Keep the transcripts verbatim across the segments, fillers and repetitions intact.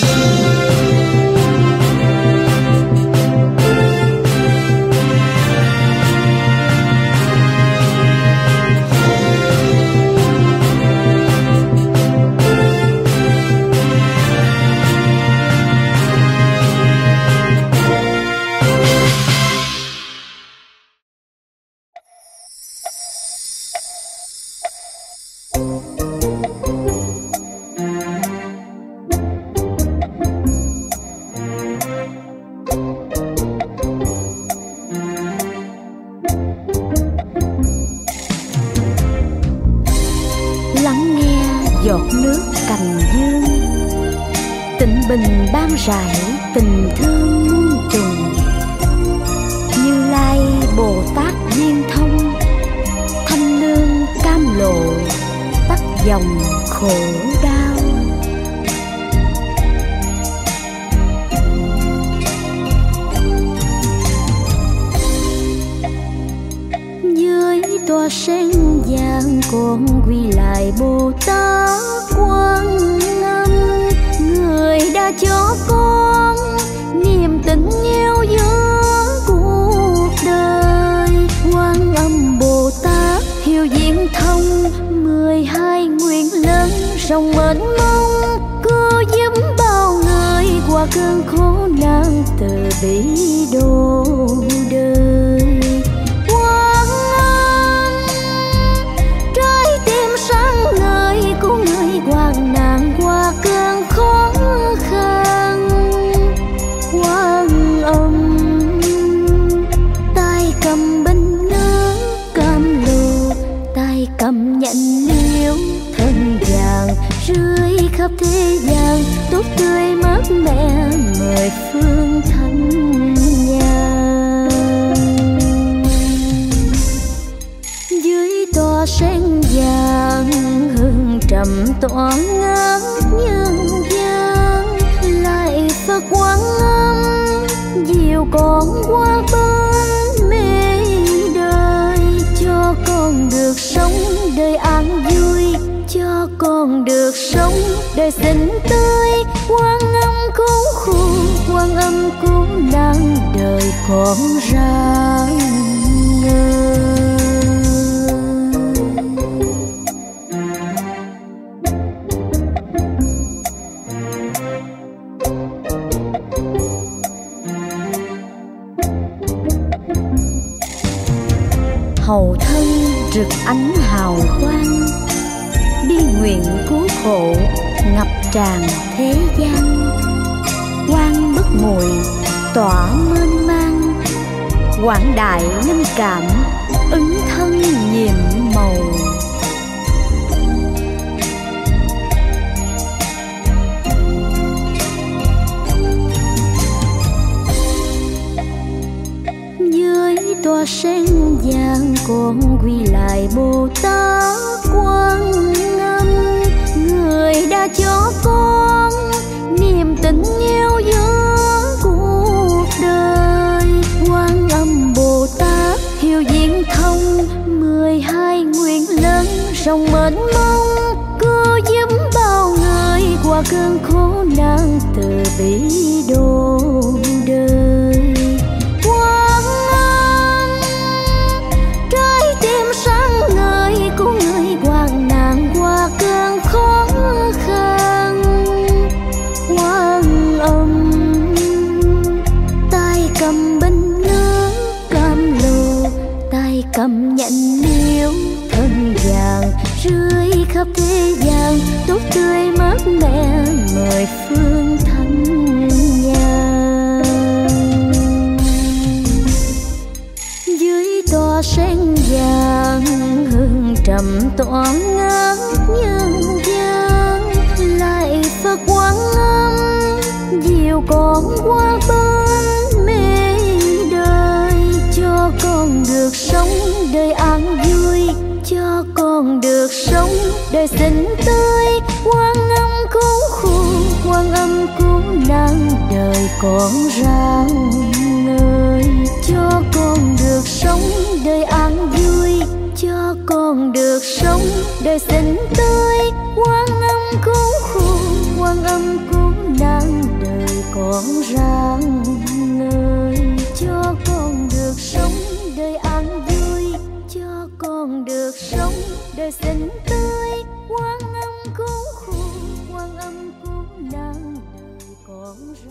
bình ban rải tình thương muôn trùng. Như Lai Bồ Tát viên thông, thanh lương cam lộ tắt dòng khổ đau. Dưới tòa sen vàng con quy lại Bồ Tát Quan Âm, người đã cho con niềm tình yêu giữa cuộc đời. Quan Âm Bồ Tát hiểu diễn thông mười hai nguyện lớn rộng mênh mông, cứu giúp bao người qua cơn khổ nạn từ bi độ đời. Quan Âm trái tim sáng ngời của người hoạn nạn qua cơn khó khăn. Quan Âm tay cầm bình nước cam lồ, tay cầm nhẫn liễu thân vàng, rơi khắp thế gian tốt tươi mát mẻ mười phương thanh nhàn. Dưới tòa sen vàng hương trầm tỏa ngát nhân gian, lại Phật Quan Âm dìu con qua bên mê đời, cho con được sống đời an vui, cho con được sống đời xinh tươi. Quan Âm cứu khổ, Quan Âm cứu nạn đời con rạng ngời. Hầu thân rực ánh hào quang, đi nguyện cứu khổ ngập tràn thế gian. Quang bất muội tỏa mênh mang, quảng đại linh cảm ứng thân nhiệm màu. Dưới tòa sen vàng con quy lại Bồ Tát Quan Âm, người đã cho con niềm tình yêu giữa cuộc đời. Quan Âm Bồ Tát hiểu diễn thông mười hai nguyện lớn rộng mênh mông, cứu giúp bao người qua cơn khổ nạn từ bi độ đời. Quan Âm trái tim sáng ngời của người hoạn nạn qua cơn khó khăn. Quan Âm tay cầm bình nước cam lồ, tay cầm nhẫn liễu thân vàng, rơi khắp thế gian tốt tươi mát mẻ mười phương thanh nhàn. Dưới tòa sen vàng hương trầm tỏa ngát nhân gian, lại Phật Quan Âm dìu con qua bên mê đời, cho con được sống đời an vui, cho con được sống đời xinh tươi. Quan Âm cứu khổ, Quan Âm cứu nạn đời con rạng ngời, cho con được sống đời an vui, cho con được sống đời xinh tươi. Quan Âm cứu khổ, Quan Âm cứu nạn con ráng ngời, cho con được sống đời an vui, cho con được sống đời xinh tươi. Quan âm cứu khổ, quan âm cứu nạn đời con ra.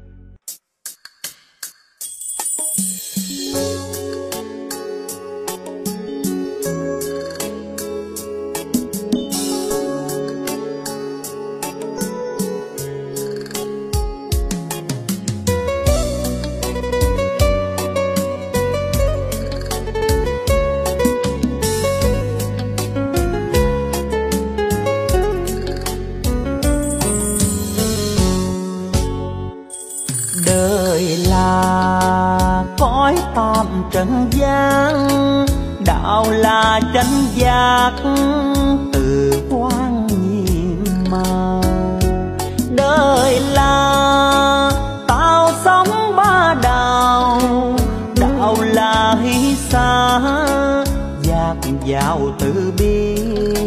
Trần gian đạo là chánh giác từ quan nhiệm màu. Đời là tạo sống ba đạo, đạo là hy xa giác dạo từ bi.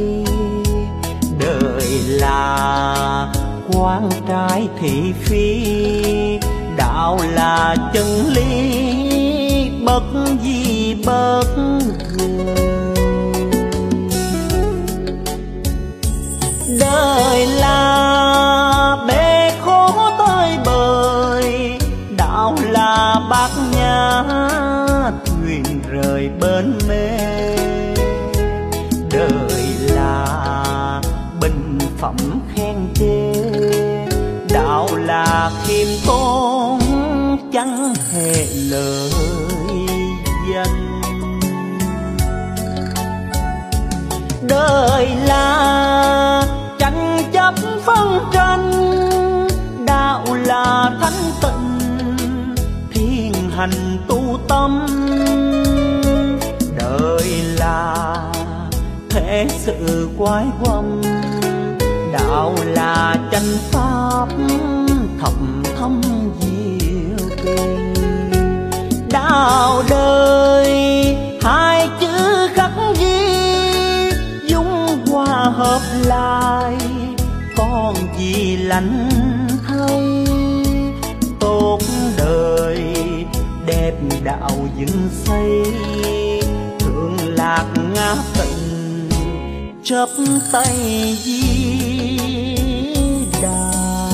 Đời là quan trái thị phi, đạo là chân lý bất di bất diệt. Đời là bể khổ tới bời, đạo là bát nhã thuyền rời bến mê. Đời là bình phẩm khen chê, đạo là khiêm tốn chẳng hề lời danh. Đời là tranh chấp phân tranh, đạo là thánh tịnh thiên hành tu tâm. Đời là thế sự quái quăm, đạo là chánh pháp thầm thâm diệu kỳ. Đạo đời hai chữ khắc ghi, dung hòa hợp lại còn gì lạnh thay. Tốt đời đẹp đạo dựng xây, thượng lạc ngã tịnh chấp tay di đà.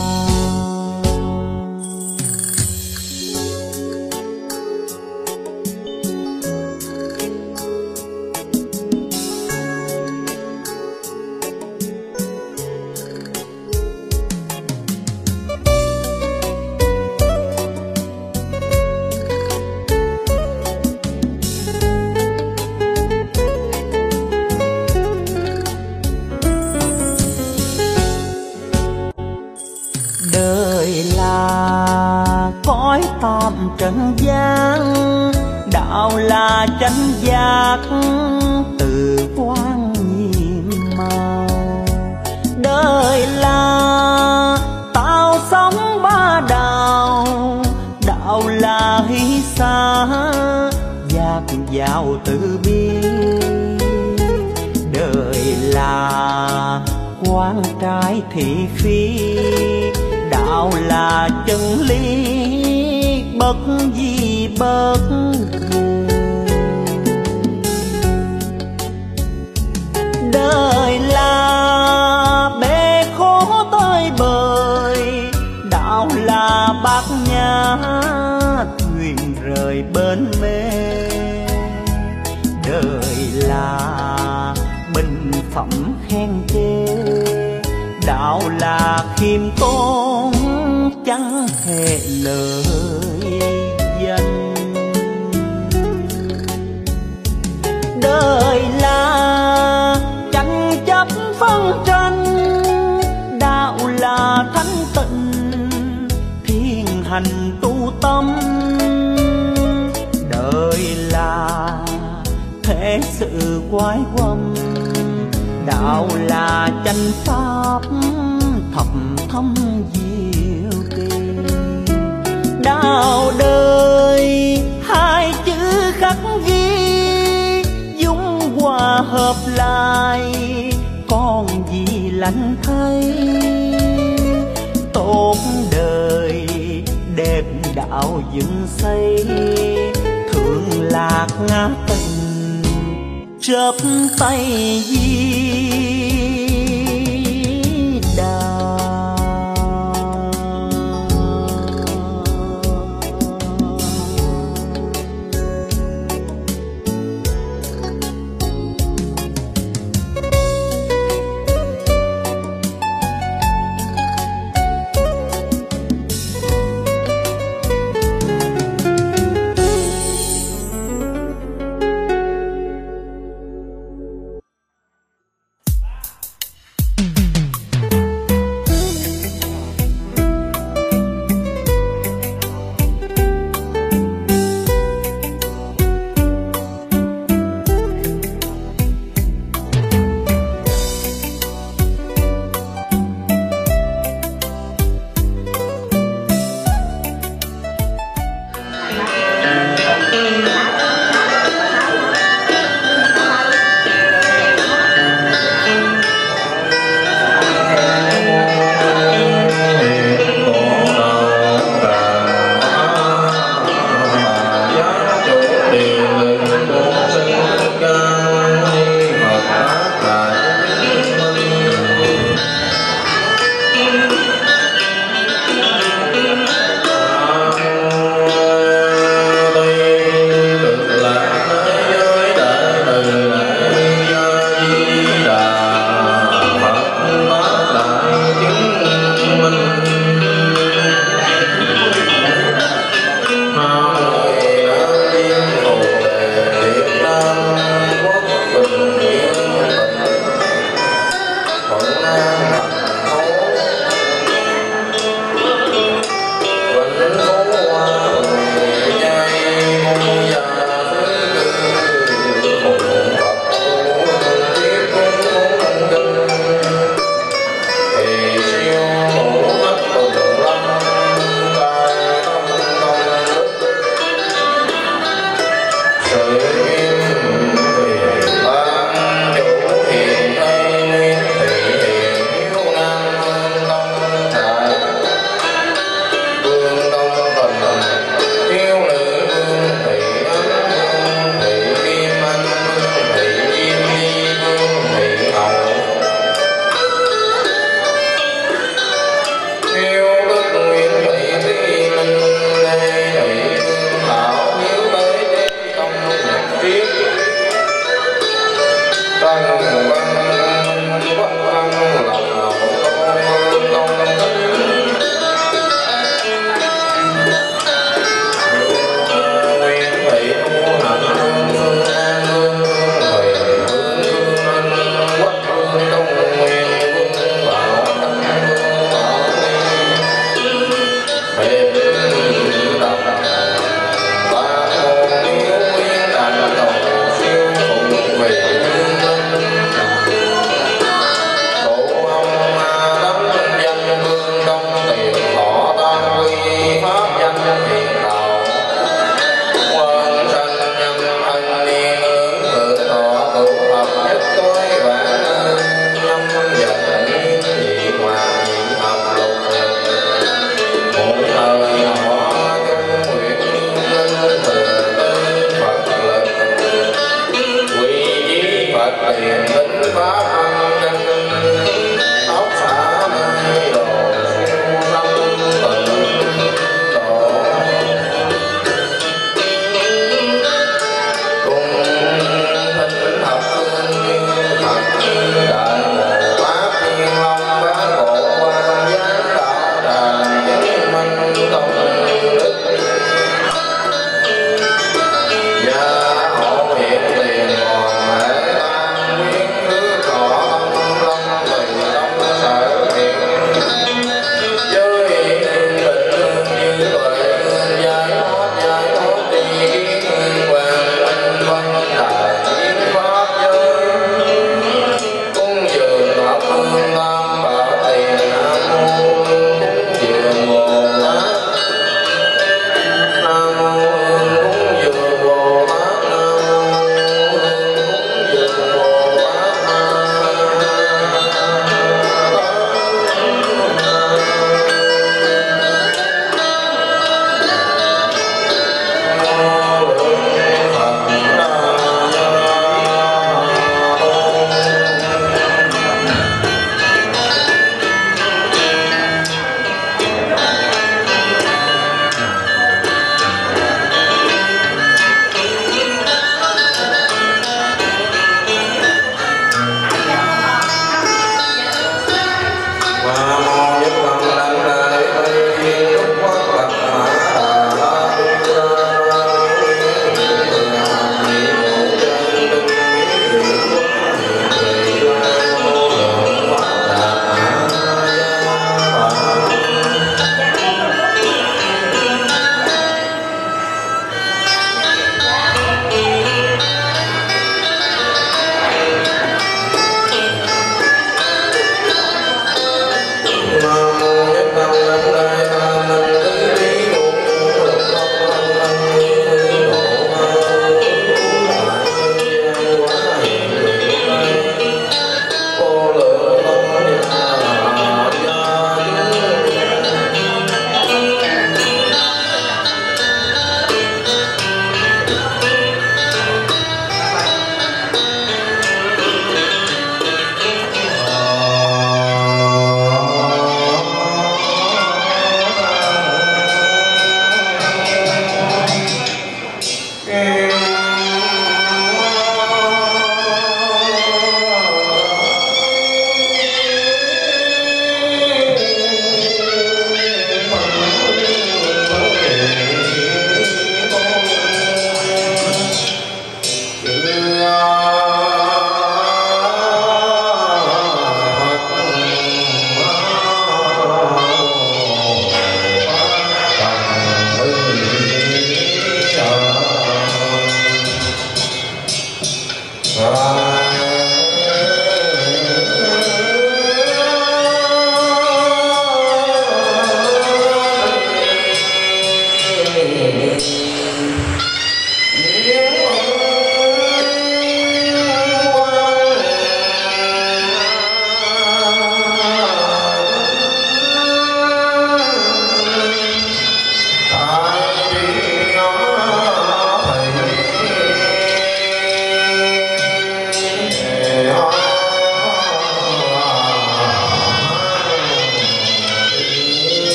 Tam trần gian đạo là chánh giác từ quan nhiệm màu. Đời là tạo sống ba đạo, đạo là hy xa giác dạo từ bi. Đời là quan trái thị phi, đạo là chân lý bất di bất diệt. Đời là bể khổ tới bời, đạo là bát nhã thuyền rời bến mê. Đời là bình phẩm khen chê, đạo là khiêm tốn chẳng hề lời danh. Đời là tranh chấp phân tranh, đạo là thánh tịnh thiên hành tu tâm. Đời là thế sự quái quăm, đạo là chánh pháp thầm thâm diệu kỳ. Đạo đời hai chữ khắc ghi, dung hòa hợp lại còn gì lạnh thay. Tốt đời dựng xây, thương lạc ngã tình chớp tay di đà.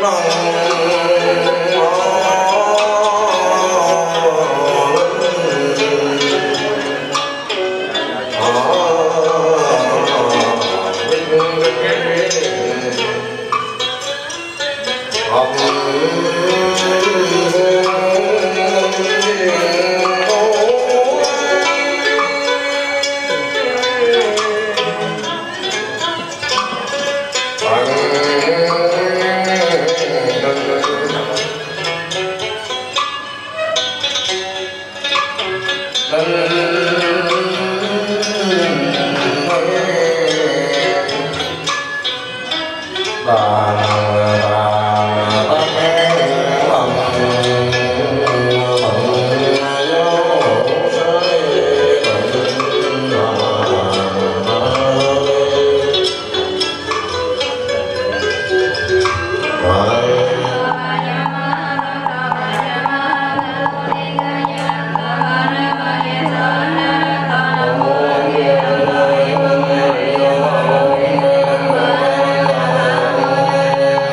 Hãy subscribe cho kênh Ghiền Mì Gõ để không bỏ lỡ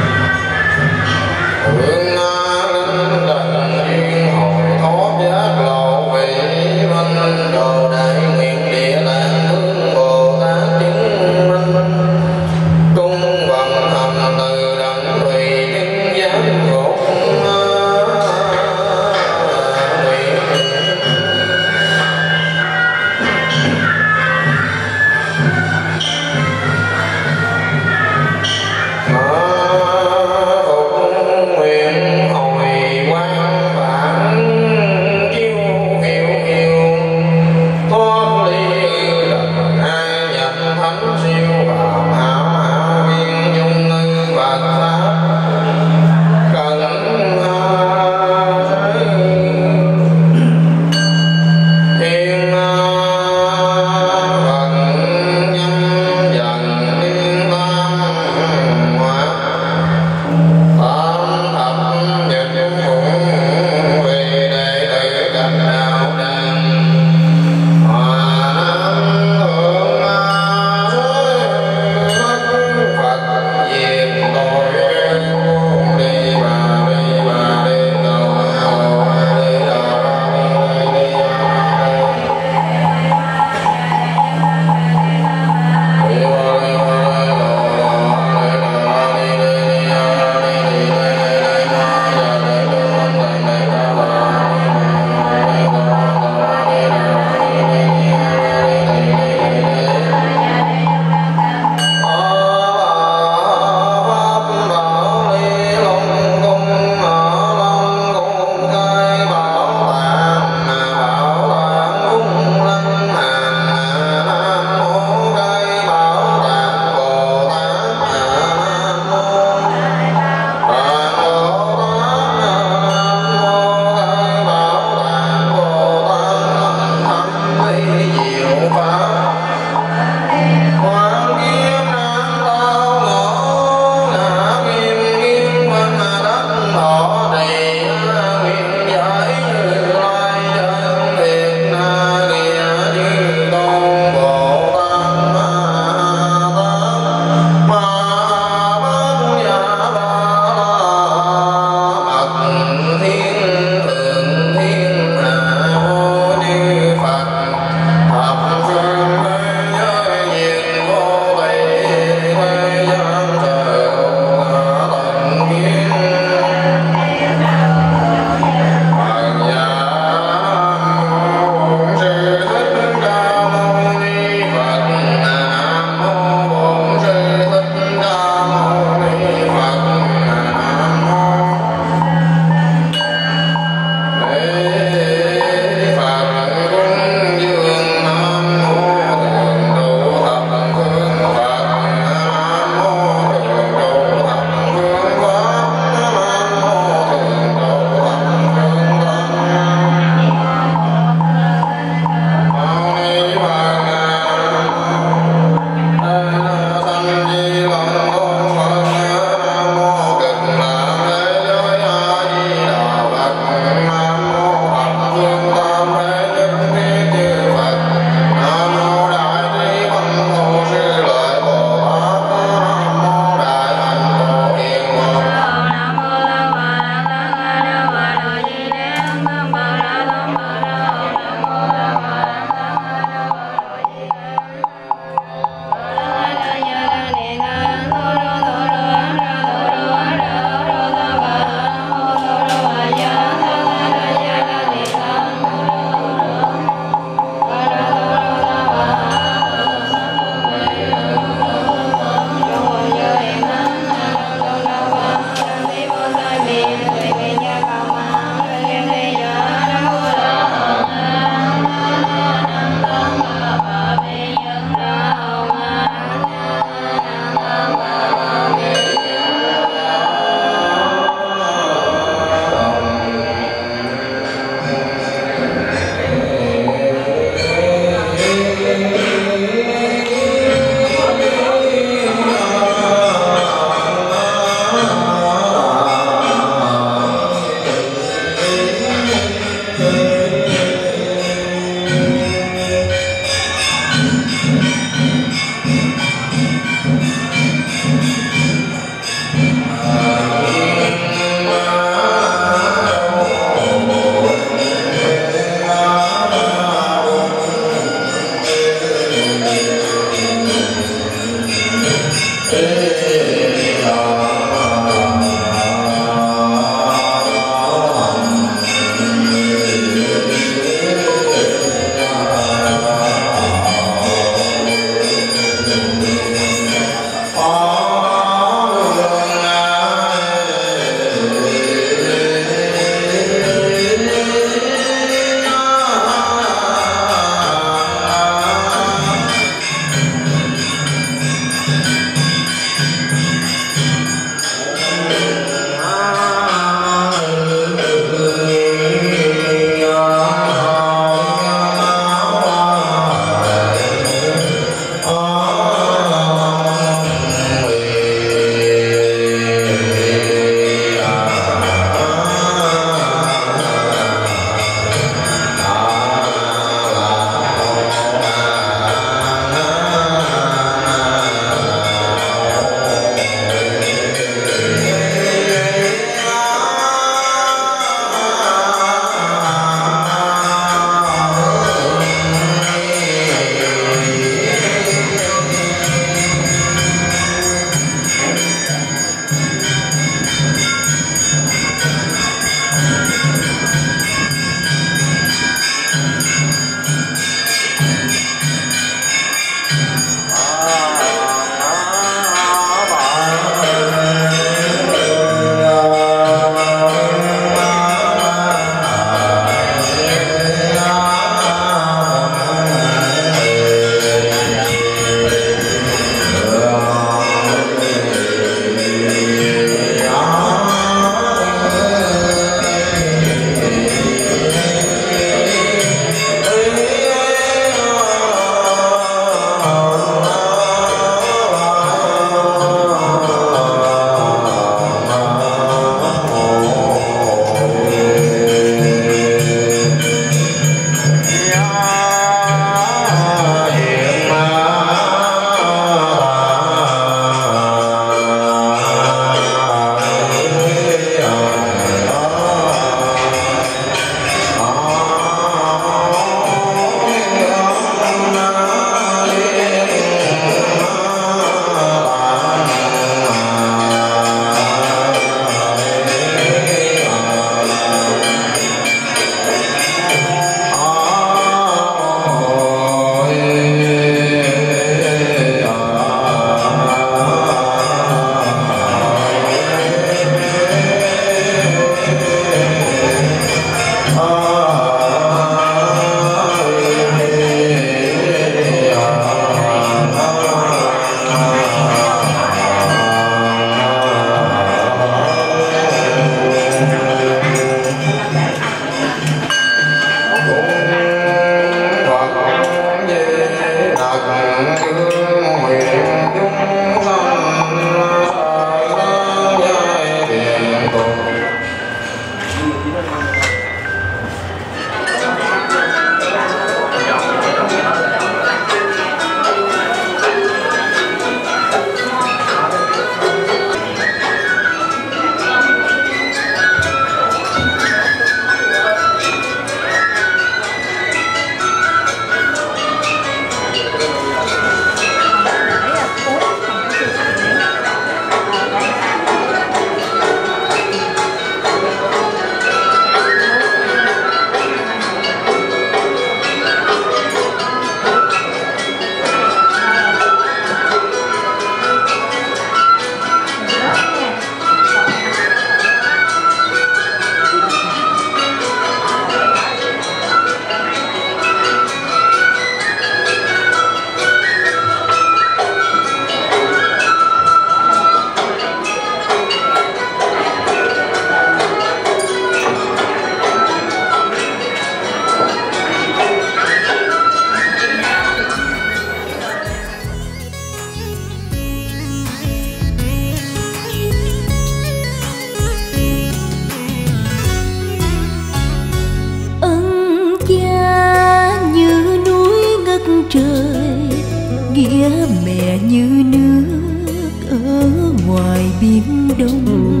trời, nghĩa mẹ như nước ở ngoài biển đông.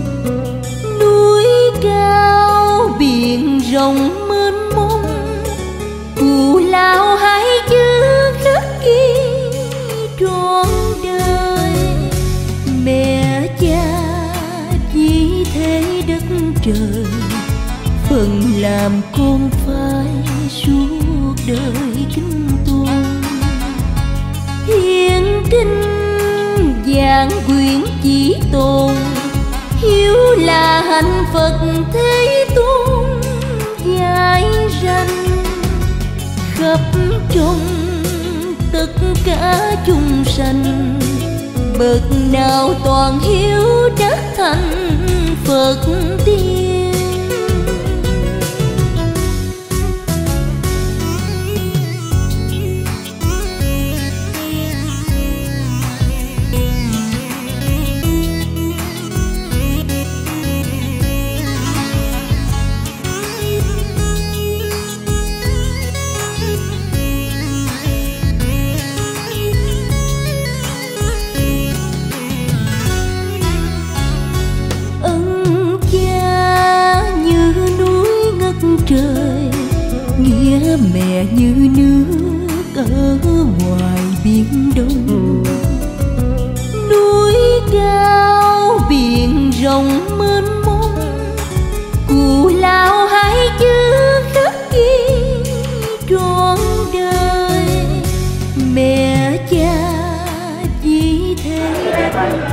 Núi cao biển rộng mênh mông, cù lao hai chữ khắc ghi trọn đời. Mẹ cha vì thế đất trời, phần làm con phải suốt đời kính tôn. Thiên kinh giảng quyển chỉ tồn, hiếu là hạnh Phật Thế Tôn dạy ranh. Khắp trong tất cả chúng sanh, bậc nào toàn hiếu đắc thành Phật tiên. Trời, nghĩa mẹ như nước ở ngoài biển đông. Núi cao biển rộng mênh mông, cù lao hai chữ khắc ghi trọn đời. Mẹ cha vì thế đất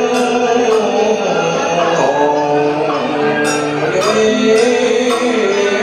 Hãy subscribe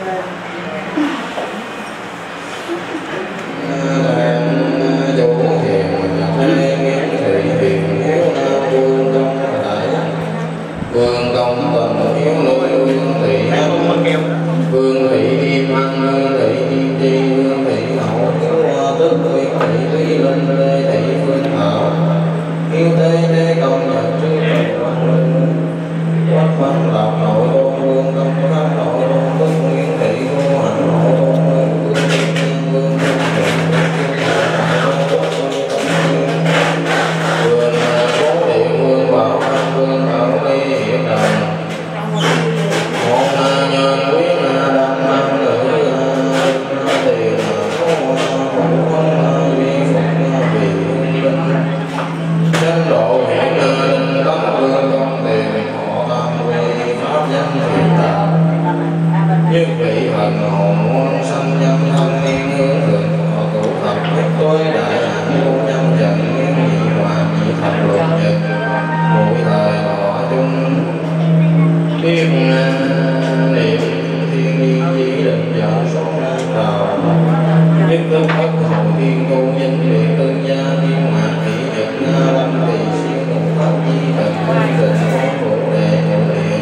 Vương công tuần hiếu lôi vương thị vương thị kim an vương thị kim chi vương thị hậu hiếu tức vương thị thúy linh lê thị phương thảo hiếu tế thế công nhật trước trần linh quách văn lập nội tôn vương công pháp nội tôn tức nguyễn thị vô hạnh nội tôn vương vương thiên vương vương cố điện vương bảo an vương bảo ly hiển đồng một nhân quý đăng nam nữ tiền cố không vi phục vì linh chân độ hiển linh tống vương công tiền họ tam quy pháp nhân thiện đạo nhất vị hành hồn muôn sanh nhân thân niên hương thường họ tụ thập nhất tối đại hạnh vô nhân trần nguyên nhị hoàng nhị thập lục nhật mỗi thời họ chung thiên niệm thiên niên chỉ định dẫn số nan trào nhất tức bất hậu thiên tu nhân địa tư gia thiên hạ thị nhật na lâm thị siêu ngũ pháp di thần minh định con phụ đề ngũ điện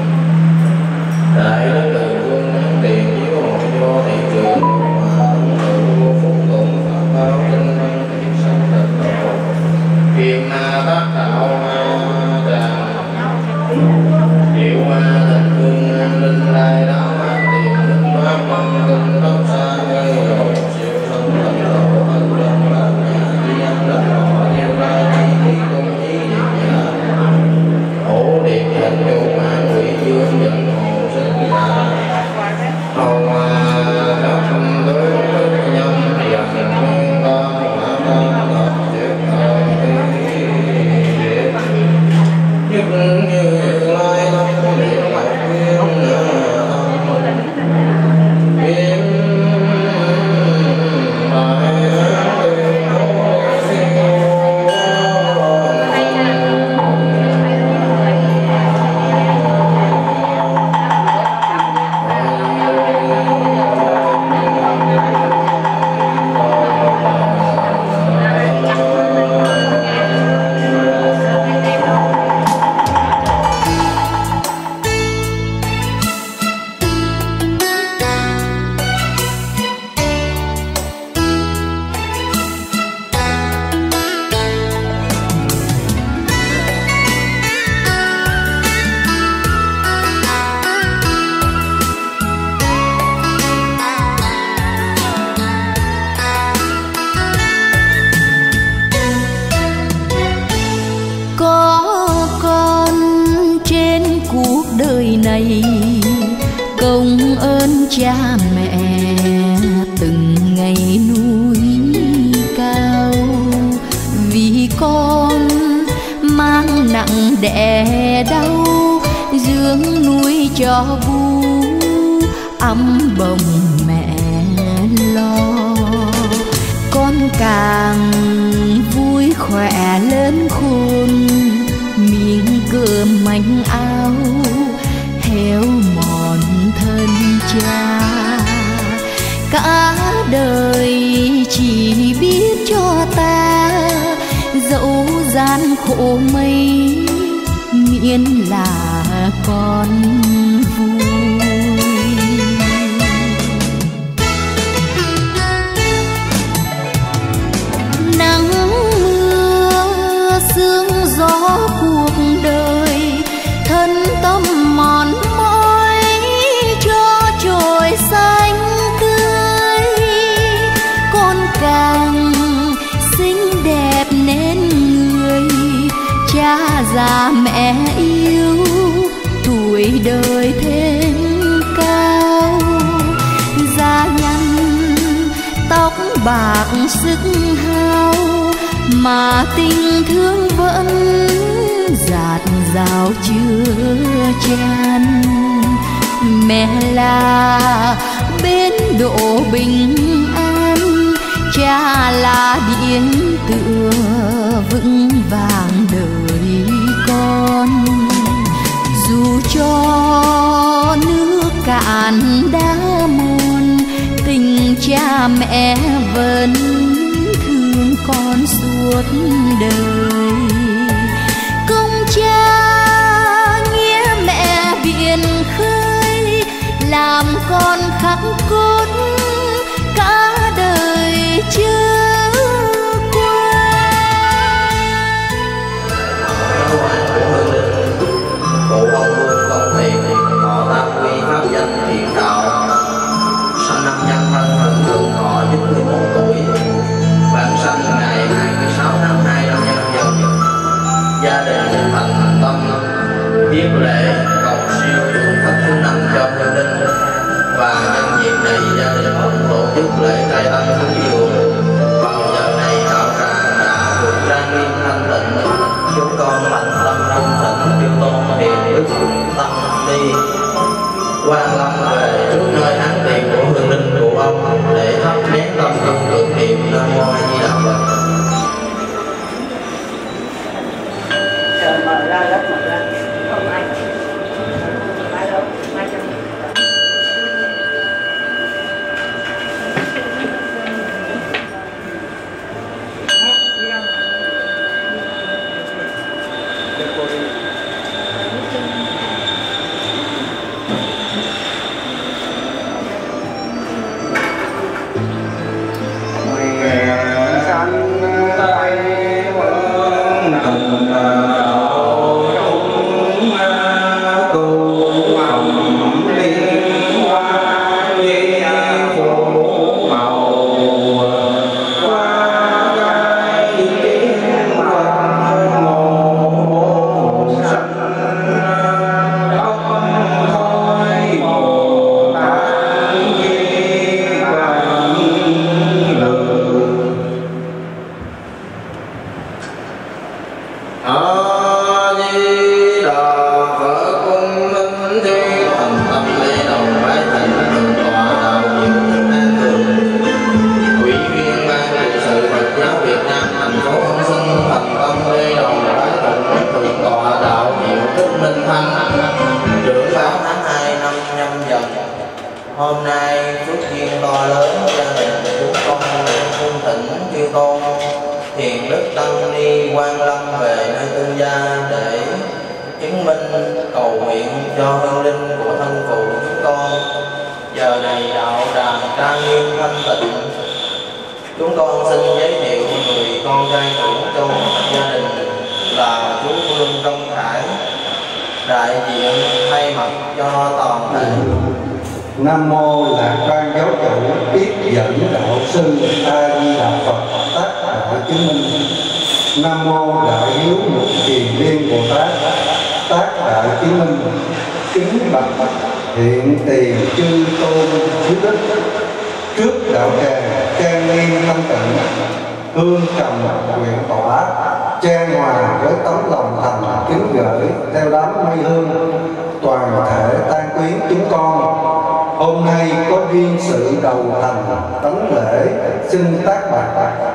đại đức từ phương nhân tiền chiếu hộ do thị trường mà tâm tự vô phúc tụng pháp báo tinh văn thị sanh thật độ kiền na bát đạo ma tràng diệu hoa thanh hương linh lai đạo ma tiền linh pháp văn tinh tóc xa gây rồi siêu thân thần độ ân lâm bát nhà di ăn đất họ nhiều lai chi khí công chí diệt giả ổ điệp thành chủ mạng quỷ dương dẫn hồn sinh giả hầu các tâm tướng đức nhân dần nguyên con hỏa tâm hợp tuyệt thời diệt nhất như lai thông điện mạch quyên thông biến đại tuyên hô siêu này công ơn cha mẹ từng ngày nuôi cao, vì con mang nặng đẻ đau dưỡng nuôi cho bu ấm bồng mẹ lo. Con càng vui khỏe lớn khôn, miếng cơm manh áo héo mòn thân cha. Cả đời chỉ biết cho ta dẫu gian khổ mấy, miễn là con vui. Nắng mưa sương gió cuộc đời, thân tâm mòn mỏi cho trồi xanh tươi. Con càng xinh đẹp nên người cha già mẹ yêu, tuổi đời thêm cao. Da nhăn tóc bạc sức hao, mà tình thương vẫn dạt dào chưa chan. Mẹ là bến độ bình an, cha là điểm tựa vững vàng đời con. Dù cho nước cạn đã mòn, tình cha mẹ vẫn thương con suốt đời. Công cha nghĩa mẹ biển khơi, làm con khắc cốt cả đời chưa quên. Cụ ông vương công thiện, họ tam quy pháp danh thiện đạo, sinh năm Nhâm Thân, thường thường họ chín mươi mốt tuổi, vãng sanh ngày hai mươi sáu tháng hai năm Nhâm Dần. Gia đình thành tâm viết lễ cầu siêu thường thất thứ năm cho gia đình, và nhân dịp này gia đình cũng tổ chức lễ trai ân cúng dường. Vào giờ này đạo tràng đã được trang nghiêm thanh tịnh, chúng con thành tâm cung thỉnh chư tôn hiền đức tăng ni Quan Lâm về trước nơi án tiền của hương linh của ông để thắp nén tâm hương tưởng niệm. Nam mô A Di Đà Phật. Mở ra lớp mở ra không ai mai đâu mai trong hôm nay phước duyên to lớn, gia đình chúng con cung thỉnh chư tôn hiền đức tăng ni Quan Lâm về nơi tư gia để chứng minh cầu nguyện cho hương linh của thân phụ chúng con. Giờ này đạo tràng trang nghiêm thanh tịnh, chúng con xin giới thiệu người con trai trưởng trong gia đình là chú Vương Công Khải, đại diện thay mặt cho toàn thể. Nam mô Lạc Quan Giáo chủ tiếp dẫn đạo sư A Di Đà Phật tác đạo chứng minh. Nam mô Đại Hiếu Mục Kiền Liên Bồ Tát tác đạo chứng minh. Kính bạch hiện tiền chư tôn chư đức, trước đạo tràng trang nghiêm thanh tịnh, hương trầm nguyện tỏa trang hoàng với tấm lòng thành kính gửi theo đám mây hương toàn thể tan quyến chúng con. Hôm nay có duyên sự đầu thành tấn lễ xin tác bạch.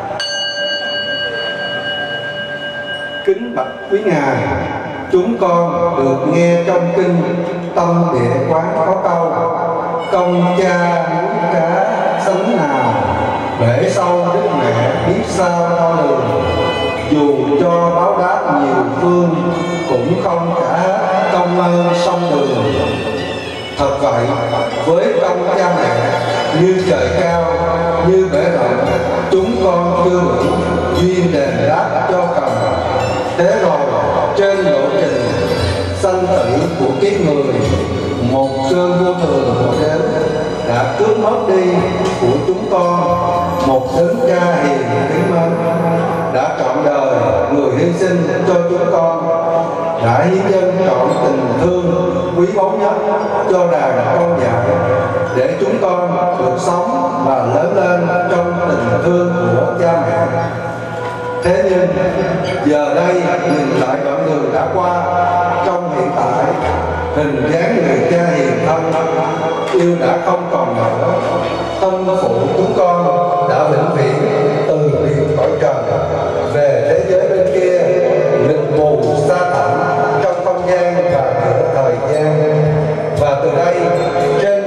Kính bạch quý ngài, chúng con được nghe trong kinh Tâm Địa Quán có câu: công cha núi cá sánh nào, bể sâu đức mẹ biết sao đo lường. Dù cho báo đáp nhiều phương, cũng không trả hết công ơn sông đường. Thật vậy, với công cha mẹ như trời cao, như bể rộng, chúng con chưa đủ duyên đền đáp cho cần. Thế rồi trên lộ trình sanh tử của kiếp người, một cơn vô thường của đến đã cướp mất đi của chúng con một đấng cha hiền kính mến, đã trọn đời người hy sinh cho chúng con, đã hiến dâng trọn tình thương quý báu nhất cho đàn con dại, để chúng con được sống và lớn lên trong tình thương của cha mẹ. Thế nhưng giờ đây nhìn lại đoạn đường đã qua, trong hiện tại hình dáng người cha hiền thân yêu đã không còn nữa. Thân phụ chúng con đã vĩnh viễn từ biệt cõi trần về thế giới bên kia, mịt mù xa thẳm trong không gian và giữa thời gian. Và từ đây trên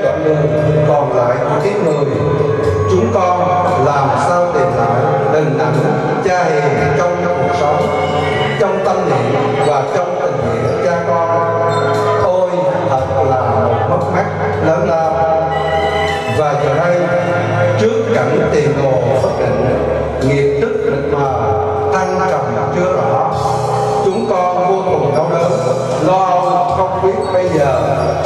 chẳng tiền đồ bất định, nghiệp tức mịt mờ, thăng trầm chưa rõ. Chúng con vô cùng đau đớn, lo âu không biết bây giờ.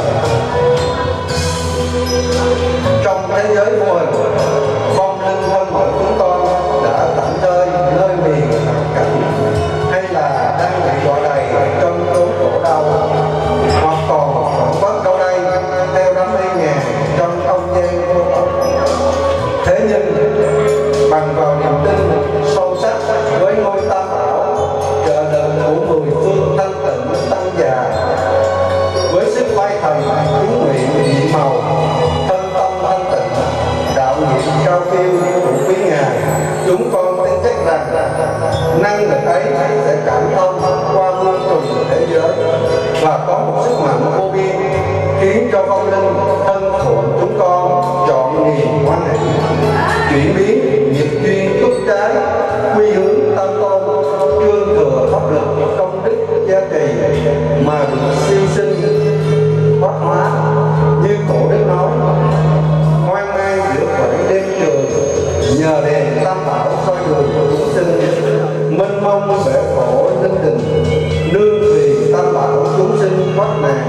Trong thế giới vô hình, phong linh thân của chúng con đã tạm rơi nơi miền cảnh, hay là đang bị đọa đầy trong chốn khổ đau, hoặc còn phản phất đâu đây theo đám mây ngàn trong không gian vô tận. Thế nhưng bằng vào niềm tin sâu sắc với ngôi Tam Bảo, chờ đợi của mười phương thanh tịnh tăng già, với sức mai thần chứng nguyện nhiệm màu, thân tâm thanh tịnh, đạo nghiệp cao siêu của quý ngài, chúng con tin chắc rằng năng lực ấy sẽ cảm thông qua muôn trùng thế giới và có một sức mạnh vô biên, khiến cho phong linh thân thuộc chúng con chọn niềm hoan hỷ, chuyển biến nghiệp duyên túc trái, quy hướng tam tôn, trương thừa pháp lực công đức gia trì mà được siêu sinh thoát hóa. Như cổ đức nói, hoang mang giữa quãng đêm trường, nhờ đèn Tam Bảo soi đường chúng sinh, mênh mông bể khổ linh đình, nương vì Tam Bảo chúng sinh thoát nạn.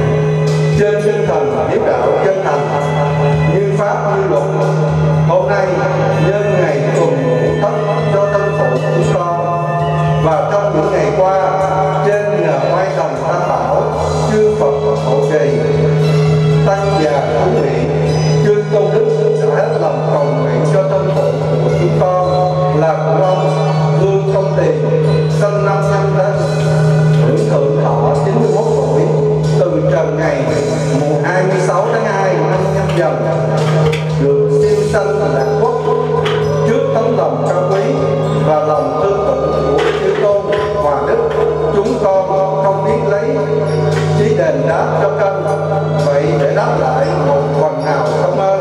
Trên tinh thần hiếu đạo chân thành, như pháp như luật, hôm nay nhân ngày tuần thất cho thân phụ chúng con, và trong những ngày qua trên nhờ oai thần Tam Bảo, chư Phật hộ trì, tăng già cứu nguyện, chư công đức đã hết lòng cầu nguyện cho thân phụ của chúng con là của ông Vương Công Tiền, sinh năm nhâm Tết, hưởng thượng thọ chín mươi mốt tuổi, từ trần ngày mùng hai mươi sáu tháng hai năm Nhâm Dần, được siêu sanh lạc quốc. Trước tấm lòng cao quý và lòng tương tự của chư tôn hòa đức, chúng con không biết lấy chí đền đáp cho công, vậy để đáp lại một phần nào công ơn.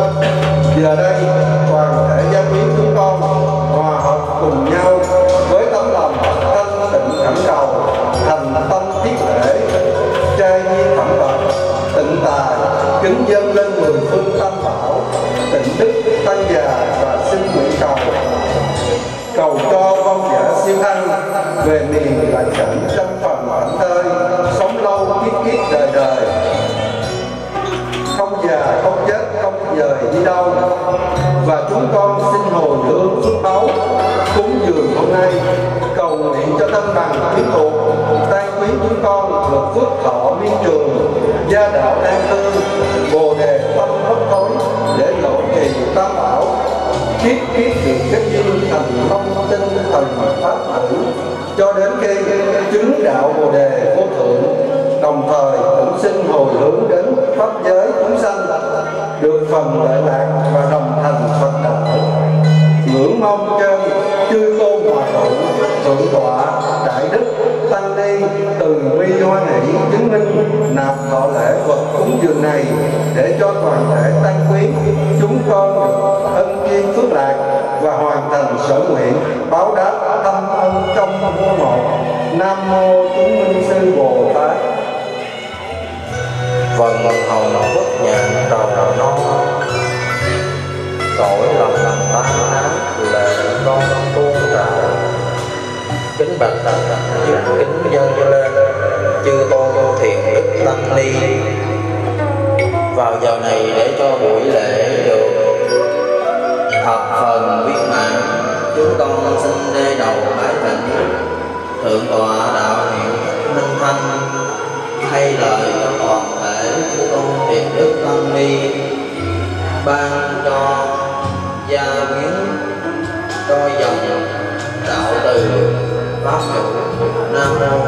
Giờ đây toàn thể gia quyến chúng con hòa hợp cùng nhau với tấm lòng thanh tịnh khẩn cầu, thành tâm thiết lễ, trai nhiên phẩm vật, tịnh tài kính dâng lên mười phương Tam Bảo, tịnh đức tăng già và xin nguyện cầu cầu cho vong giả siêu thanh về miền lại cảnh trăm phần thảnh thơi, sống lâu kiết kiết đời đời, không già không chết không dời đi đâu. Và chúng con xin hồi hướng phước báu cúng dường hôm nay, cầu nguyện cho thân bằng quyến thuộc tan quý chúng con được phước thọ miên trường, gia đạo an cư, bồ đề tâm bất thối, để lộ trì Tam Bảo, kiết kiết được kết duyên thành long tinh thần pháp tử, cho đến khi chứng đạo bồ đề vô thượng, đồng thời cũng xin hồi hướng đến pháp giới chúng sanh được phần lợi lạc và đồng thành Phật đạo. Ngưỡng mong cho chư tôn hòa thượng, thượng tọa đại đức tăng ni từ bi hoan hỷ chứng minh nạp thọ lễ vật cúng dường này, để cho toàn thể tăng quyến chúng con được ân kiên phước lạc và hoàn thành sở nguyện báo đáp thâm ân trong vô một. Nam mô chúng minh sư Bồ Tát. Phần mừng hầu nọ bất nhàn đầu đầu non, tội lòng lòng tan ác là con tuôn trào. Kính bạch kính dân lên chư tôn thiền đức tăng ni, vào giờ này để cho buổi lễ được thập phần viên mãn, chúng con xin đê đầu bái thỉnh thượng tọa đạo hiệu Minh Thanh thay lời cho toàn thể chư tôn thiền đức tăng ni, ban cho gia quyến đôi dòng đạo từ pháp hiệu. Nam mô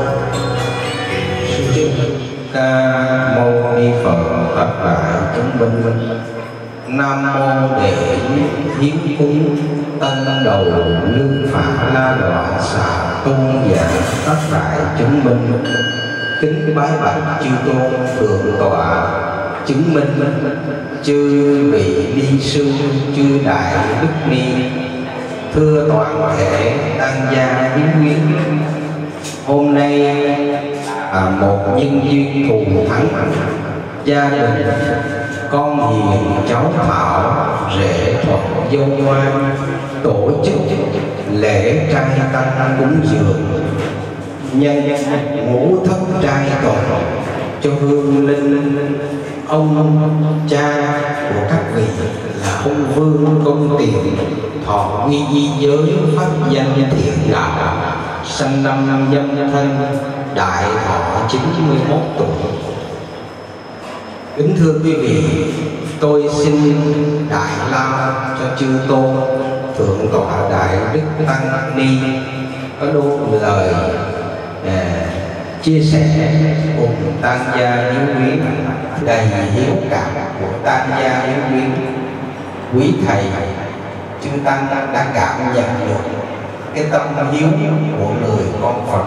Ca Mâu Ni Phật. Thất đại chúng minh. Nam mô Đệ Hiến Cung Tân Đầu Lương Phả La Đọa Xà Tôn Giả. Thất đại chúng minh, kính bái bạch chư tôn thượng tọa chứng minh, chư vị ni sư, chư đại đức ni, thưa toàn thể tăng gia hiến quyến. Hôm nay à, một nhân duyên thù thắng, gia đình con hiền cháu thảo rể thuận dâu ngoan, tổ chức lễ trai tăng cúng dường, nhân ngũ thất trai tội cho hương linh ông cha của các vị là ông vương công tiền thọ quy y giới pháp danh thiện đạo, sanh năm dâm thân, đại thọ chín mươi mốt tuổi. Kính thưa quý vị, tôi xin đại lao cho chư tôn thượng tọa đại đức tăng ni có đôi lời à, chia sẻ cùng tăng gia hiếu quyến đầy hiếu cảm của tăng gia hiếu quyến. Quý thầy chư tăng đã cảm nhận được cái tâm hiếu của người con Phật,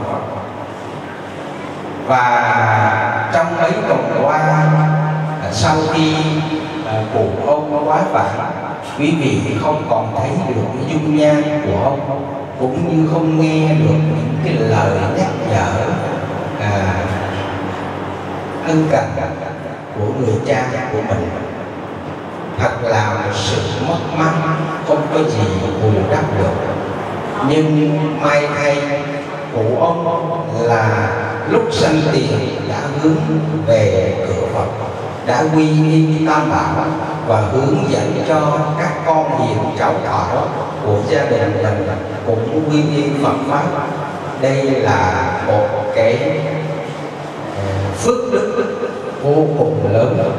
và trong mấy tuần qua sau khi cụ ông quá vãng, quý vị không còn thấy được cái dung nhan của ông, cũng như không nghe được những cái lời nhắc nhở à, ân cần của người cha của mình. Thật là một sự mất mát không có gì bù đắp được. Nhưng may thay cụ ông là lúc sanh tiền đã hướng về cửa Phật, đã quy y tam bảo và hướng dẫn cho các con hiền cháu thảo của gia đình mình cũng quy y Phật pháp. Đây là một cái phước đức vô cùng lớn.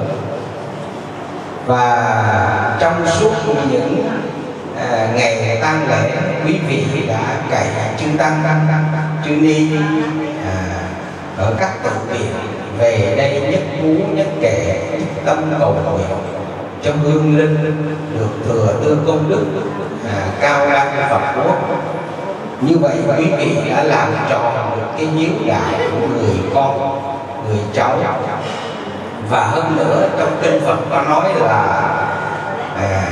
Và trong suốt những à, ngày tang lễ, quý vị đã cày chư tăng chư ni à, ở các tự viện về đây nhất cú nhất kệ tâm cầu nguyện cho hương linh được thừa tư công đức à, cao đăng Phật quốc. Như vậy quý vị đã làm tròn được cái hiếu đạo của người con, người cháu. Và hơn nữa trong kinh Phật có nói là à,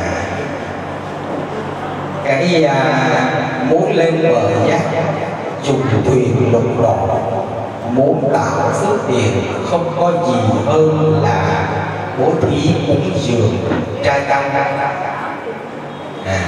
cái à, muốn lên bờ giác dùng thuyền lục đỏ, muốn tạo phước điền không có gì hơn là bố thí cúng dường trai tăng. À,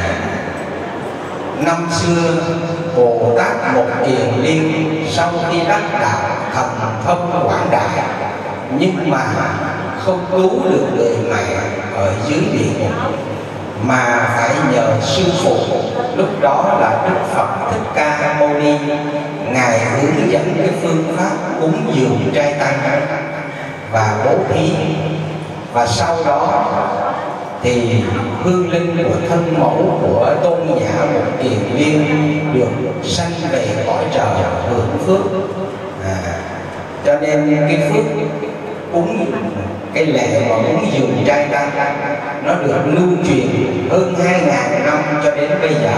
năm xưa Bồ Tát Một Kiền Liên sau khi đắc đạo thần thông quảng đại, nhưng mà không cứu được người mẹ ở dưới địa ngục, mà phải nhờ sư phụ lúc đó là Đức Phật Thích Ca Mâu Ni, ngài hướng dẫn cái phương pháp cúng dường trai tăng và bố thí. Và sau đó thì hương linh của thân mẫu của tôn giả Một Kiền Liên được sanh về cõi trời hưởng phước. À, cho nên cái phước cúng, cái lễ mà cúng dường trai tăng nó được lưu truyền hơn hai ngàn năm cho đến bây giờ.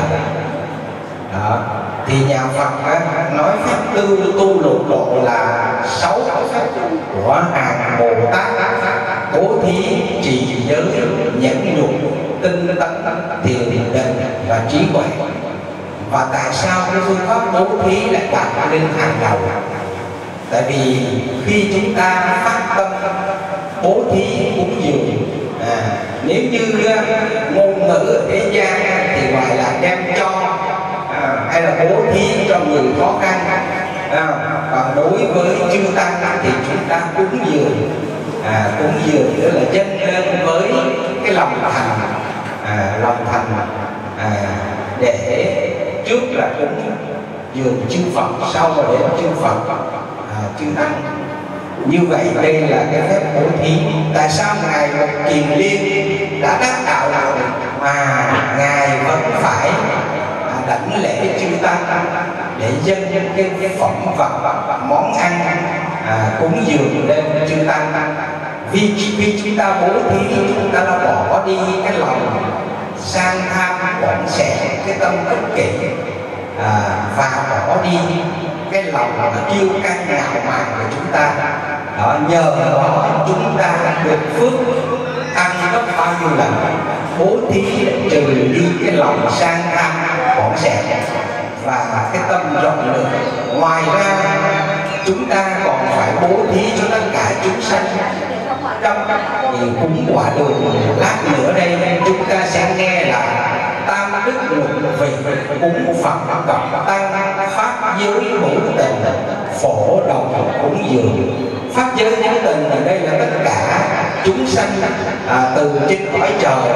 Đó. Thì nhà Phật á, nói pháp tư tu lục độ là sáu pháp của hàng Bồ Tát: bố thí, trì giới, nhẫn nhục, tinh tấn, thiền định và trí huệ. Và tại sao cái phương pháp bố thí lại đặt lên hàng đầu? Tại vì khi chúng ta phát tâm bố thí cúng dường, à, nếu như ngôn ngữ ở thế gian thì gọi là đem cho, à, hay là bố thí cho người khó khăn. À, còn đối với chư tăng thì chúng ta cúng dường, à, cúng dường tức là dâng lên với cái lòng thành, à, lòng thành à, để trước là cúng dường chư Phật, sau là đến chư Phật, à, chư tăng. Như vậy đây là cái phép bố thí. Tại sao ngài Một Kiền Liên đã đắc đạo rồi mà ngài vẫn phải à, đảnh lễ chư tăng để dâng cái, cái phẩm vật, món ăn à, cúng dường lên chư tăng? Vì khi chúng ta bố thí, chúng ta đã bỏ đi cái lòng sang tham bỏng sẻ, cái tâm ích kỷ, à, và bỏ đi cái lòng kiêu căng ngạo mạn của chúng ta. Đó, nhờ đó chúng ta được phước tăng gấp bao nhiêu lần. Bố thí để trừ đi cái lòng sang tham bỏng sẻ và cái tâm rộng lượng. Ngoài ra chúng ta còn phải bố thí cho tất cả chúng sanh, trăm thì cúng quả đường. Lát nữa đây chúng ta sẽ nghe là tam đức lục vị cúng Phật cập tăng pháp giới hữu tình phổ đồng cúng dường. Pháp giới hữu tình ở đây là tất cả chúng sanh à, từ trên cõi trời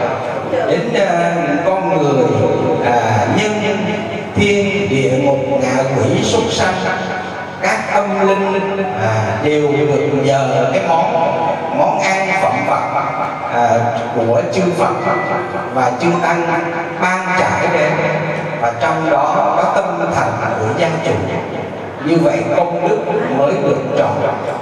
đến à, con người, à, nhân thiên địa ngục ngạ quỷ súc sanh, các âm linh à, đều được nhờ cái món món ăn phẩm vật à, của chư Phật và chư tăng ban trải đến, và trong đó có tâm thành của gia chủ. Như vậy công đức mới được trọn.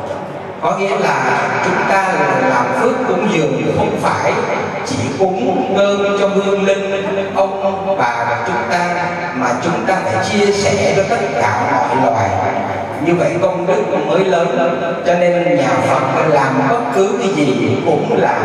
Có nghĩa là chúng ta làm phước cúng dường không phải chỉ cúng ngơn cho hương linh ông bà và chúng ta, mà chúng ta phải chia sẻ với tất cả mọi loài. Như vậy công đức mới lớn. Cho nên nhà Phật làm bất cứ cái gì cũng là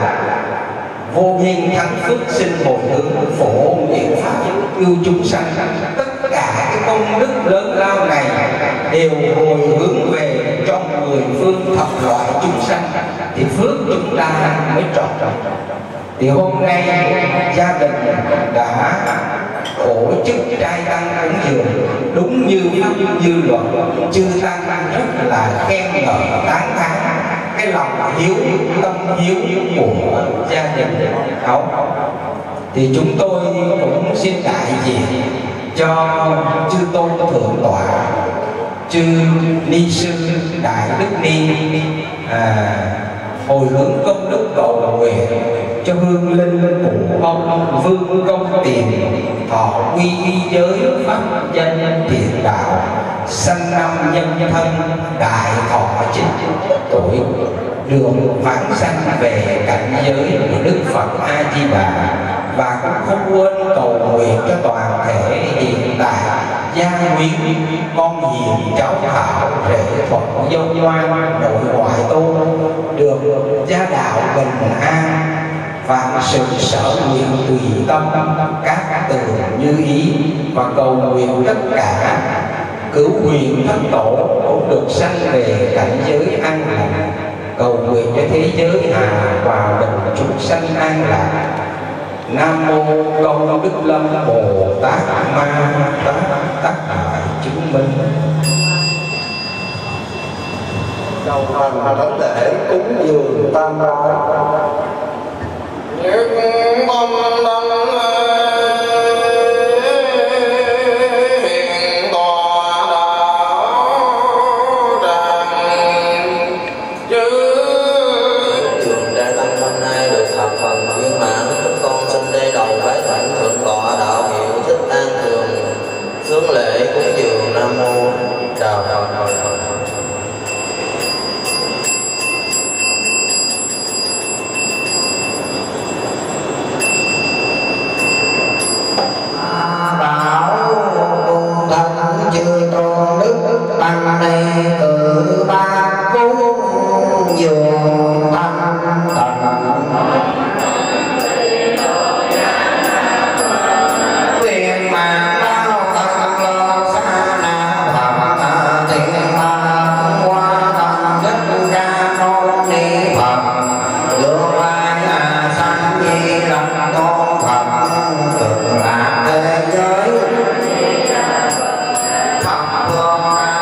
vô biên thắng phước sinh hồi hướng phổ nguyện pháp cứu chúng sanh. Tất cả cái công đức lớn lao này đều hồi hướng về cho mười phương thập loại chúng sanh, thì phước chúng ta mới trọn. Thì hôm nay gia đình đã tổ chức trai tăng cúng dường đúng như pháp dư luận, chư tăng rất là khen ngợi tán thán cái lòng hiếu tâm hiếu của gia đình đó. Thì chúng tôi cũng xin đại diện cho chư tôn thượng tọa chư ni sư đại đức ni à, hồi hướng công đức cầu nguyện cho hương linh của ông vương công tiền thọ quy y giới pháp danh thiện đạo, sanh năm nhân thân đại thọ chín tuổi, đường vãng sanh về cảnh giới của Đức Phật A Di Đà. Và cũng không quên cầu nguyện cho toàn thể hiện tại gia quyến con hiền cháu thảo rể thuận dâu ngoan nội ngoại tôn được gia đạo bình an, và sự sở nguyện tùy tâm các từ như ý, và cầu nguyện tất cả cửu huyền thất tổ cũng được sanh về cảnh giới an lạc, cầu nguyện cho thế giới hà hòa bình chúng sanh an lạc. Nam mô Công Đức Lâm Bồ Tát Ma Tát Tát Đại chứng minh. Đầu hành thánh lễ cúng dường tam bảo. Nhất tâm đăng hiện tòa đạo tràng chư trường đại tăng hôm nay được thập phần viên mãn. Chúng con xin đây đầu bái thỉnh thượng tọa đạo hiệu Thích An Thường xướng lễ cúng dường. Nam mô chào chào chào chào. Tăng này cử ba cúng dường thanh tịnh, quyền mà bao thân lo xa na Phật, thiện mà qua tâm nhất ca mâu ni Phật, được lai sanh nhi lập con Phật, cực lạc thế giới thập phương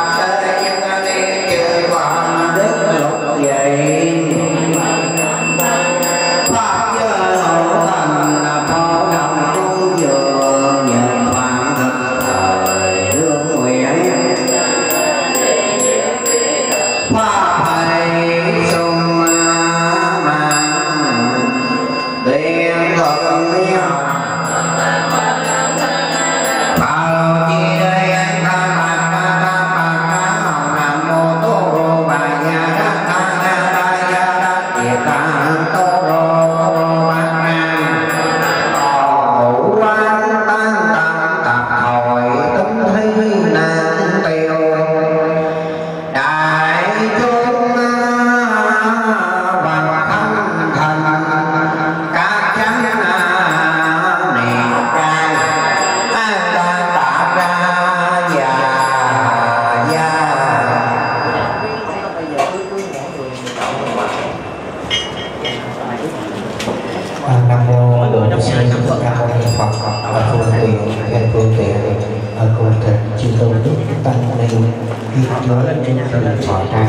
pháp giới hữu thành là phổ đồng cúng dường nhật hoàng thực thời đương nguyện pháp thầy sung mạng tiên thuận miên bảo chi đây anh ta bạc ta ta bạc ta nam mô tô rô bà gia đa ta na ta gia đa địa ta tô rô tô bạc nam hậu quan tan tạng tạp hồi tính thi nạn tiêu đại chúng bằng thanh thành các chánh Nam mô Bổn Sư Thích Ca Mâu Ni Phật. Phương tiện khen phương tiện ở cung thịt chư tôn đức tăng ni hiến giới trên sự thọ tràng.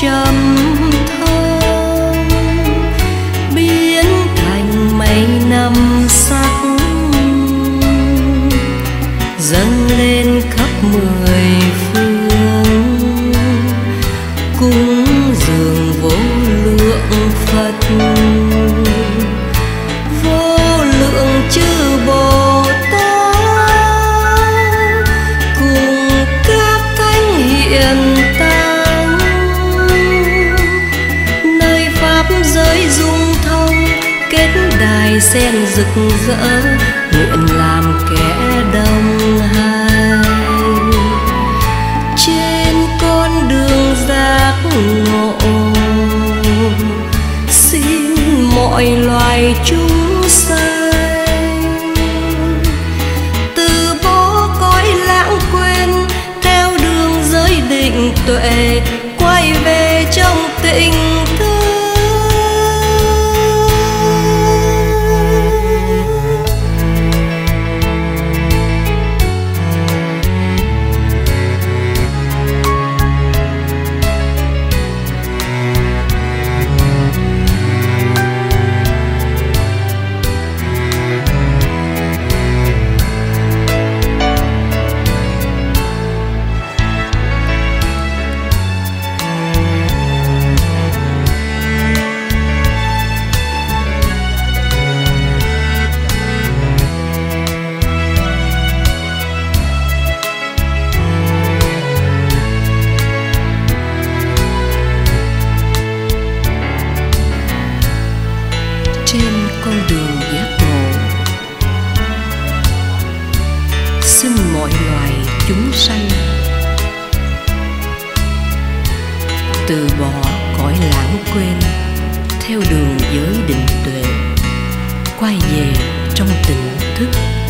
trầm thơm biến thành mấy năm sắc dâng lên khắp mười phương, cúng dường vô lượng Phật, vô lượng chư Bồ Tát cùng các thánh hiện tăng, nơi pháp giới dung thông kết đài sen rực rỡ, nguyện làm kẻ đồng hành trên con đường giác ngộ. Xin mọi loài chúng sanh từ bỏ cõi lãng quên, theo đường giới định tuệ, quay về trong tịnh thức. Trên con đường giác ngộ, xin mọi loài chúng sanh từ bỏ cõi lãng quên, theo đường giới định tuệ, quay về trong tỉnh thức.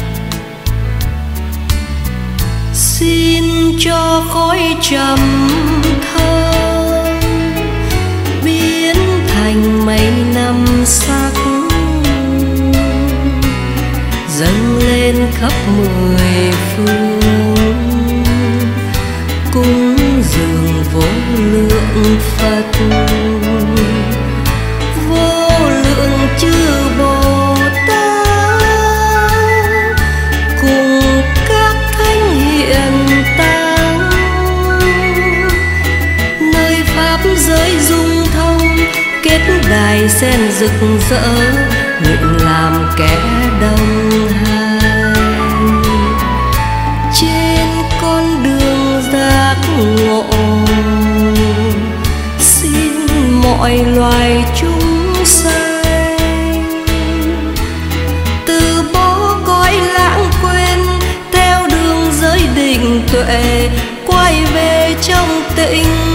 Xin cho khói trầm thơm biến thành mấy năm sắc dâng lên khắp mười phương, cúng dường vô lượng Phật, vô lượng chư Bồ Tát cùng các thánh hiện tăng, nơi pháp giới dung thông kết đài sen rực rỡ, nguyện làm kẻ đồng hành trên con đường giác ngộ. Xin mọi loài chúng sanh từ bỏ cõi lãng quên, theo đường giới định tuệ, quay về trong tịnh